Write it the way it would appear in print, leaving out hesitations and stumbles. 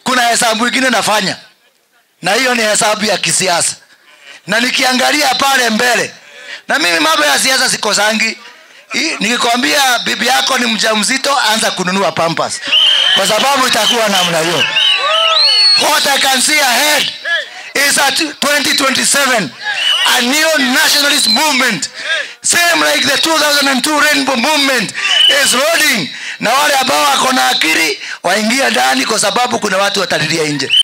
kuna hesabu nyingine nafanya, na hiyo ni hesabu ya kisiasa. Na nikiangalia pale mbele, na mimi mambo ya siasa sikosangi. Nikikwambia bibi yako ni mjamzito, anza kununua pampers, kwa sababu itakuwa namna hiyo. What I can see ahead is that 2027 a new nationalist movement, same like the 2002 Rainbow Movement, is rolling. Na wale ambao wako na akili waingia ndani, kwa sababu kuna watu watalilia nje.